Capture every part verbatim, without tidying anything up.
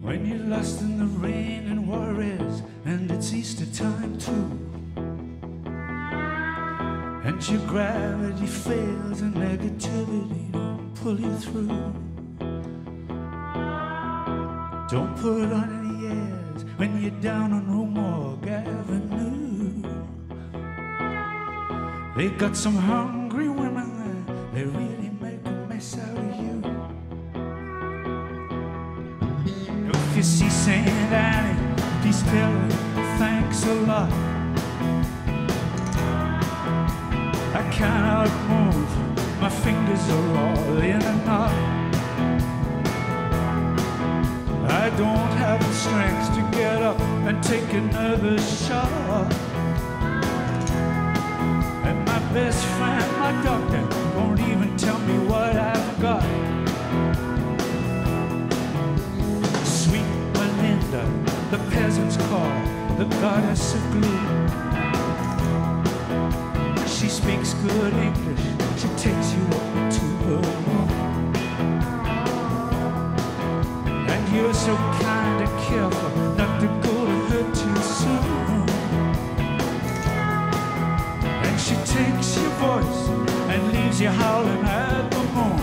When you're lost in the rain and worries, and it's Easter time too, and your gravity fails and negativity don't pull you through. Don't put on any airs when you're down on Romorg Avenue. They got some hungry women there, they really make a mess out of you. If you see Saint Annie, please tell her thanks a lot. I cannot move, my fingers are all in a knot. I don't have the strength to get up and take another shot. And my best friend, my doctor, won't even tell me what I've got. Sweet Melinda, the peasant's call, the goddess of glue. She speaks good English, she takes you up to her room. And you're so kind and careful not to go to her too soon. And she takes your voice and leaves you howling at the moon.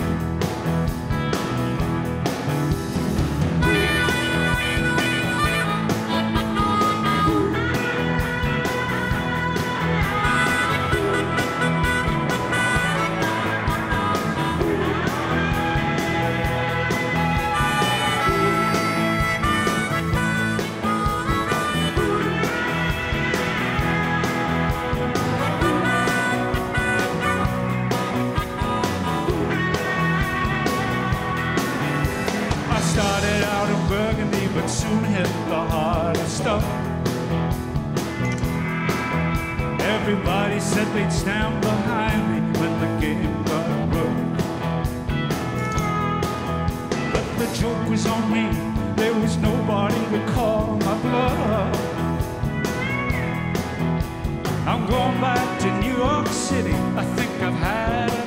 Started out in Burgundy, but soon hit the harder stuff. Everybody said they'd stand behind me when the game got rough. But the joke was on me, there was nobody to call my bluff. I'm going back to New York City, I think I've had